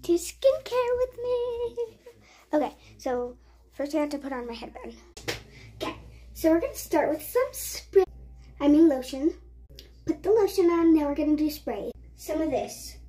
to skincare with me. Okay, so first I have to put on my headband. Okay, so we're gonna start with some spray. Lotion. Put the lotion on, now we're gonna do spray. Some of this.